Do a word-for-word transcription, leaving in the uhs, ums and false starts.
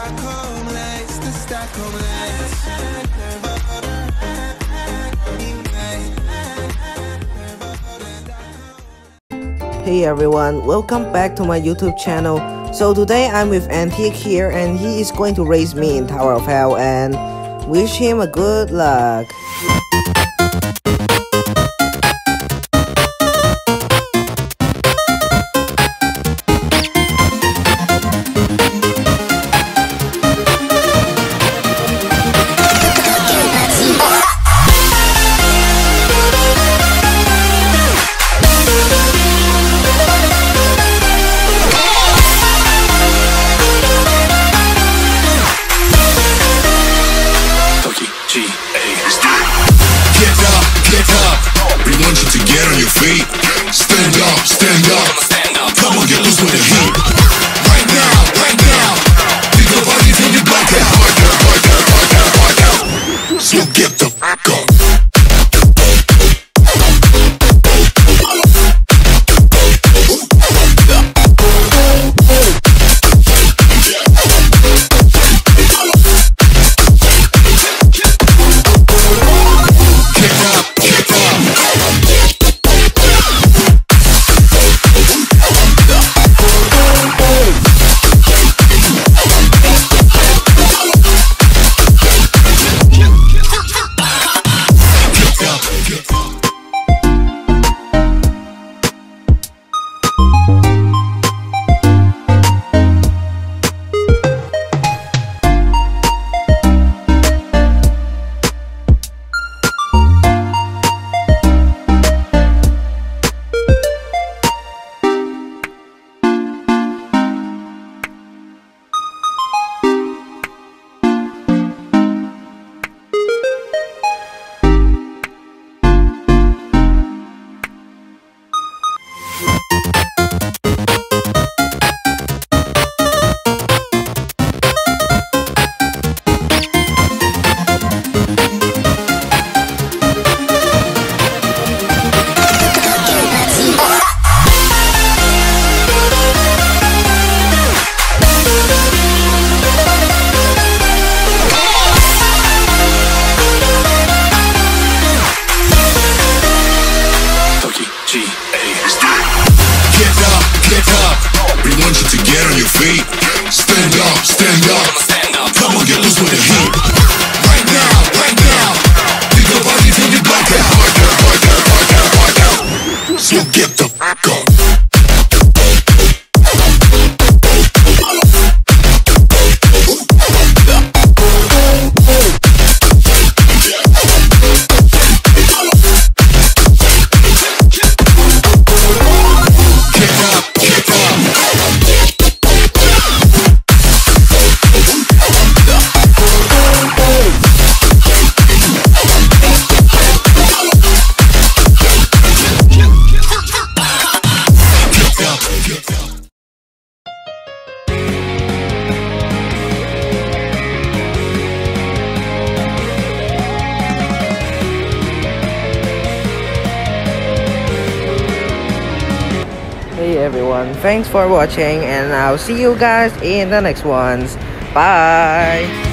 Stockholm lights, the Stockholm lights. Hey everyone, welcome back to my YouTube channel. So today I'm with Antique here and he is going to race me in Tower of Hell and wish him a good luck. Stand up, stand up, stand up. Come on, get loose with the heat. Right now, right now. Think about it, take it back and harder, harder, harder, harder. So get the fuck up. Stand up, stand up, stand up. Come on, get loose with the heat. Right now, right now. Think about it, take it back and harder, harder, harder, harder. So get the fuck up. Hey everyone, thanks for watching and I'll see you guys in the next ones. Bye!